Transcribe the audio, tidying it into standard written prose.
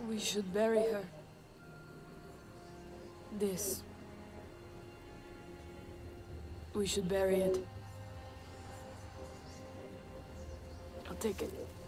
We should bury her. This. We should bury it. I'll take it.